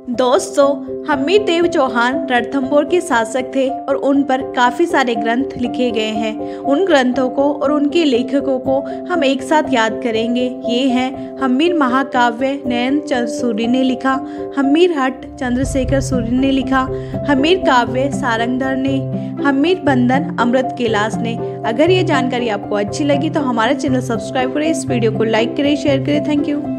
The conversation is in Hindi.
दोस्तों, हम्मीर देव चौहान रणथंभौर के शासक थे और उन पर काफ़ी सारे ग्रंथ लिखे गए हैं। उन ग्रंथों को और उनके लेखकों को हम एक साथ याद करेंगे। ये हैं हम्मीर महाकाव्य नयन चंद्र सूरी ने लिखा, हम्मीर हट्ट चंद्रशेखर सूरी ने लिखा, हम्मीर काव्य सारंगधर ने, हम्मीर बंधन अमृत कैलाश ने। अगर ये जानकारी आपको अच्छी लगी तो हमारा चैनल सब्सक्राइब करें, इस वीडियो को लाइक करें, शेयर करें। Thank you.